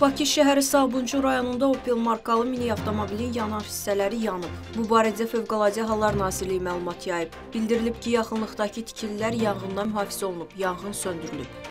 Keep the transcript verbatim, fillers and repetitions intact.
Bakı şəhəri Sabunçu rayonunda Opel markalı mini avtomobilin yanan hissələri yanıb. Bu barədə Fövqəladə Hallar Nazirliyi məlumat yayıb. Bildirilib ki, yaxınlıqdakı tikililər yanğından mühafizə olunub, yanğın söndürülüb.